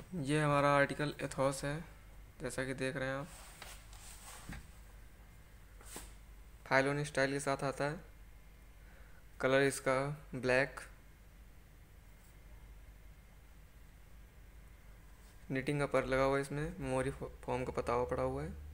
ये हमारा article Athos है, जैसा कि देख रहे हैं आप। फाइलोन स्टाइल के साथ आता है। कलर इसका ब्लैक। निटिंग का पर लगा हुआ है, इसमें मेमोरी फॉर्म का पता हुआ पड़ा हुआ है।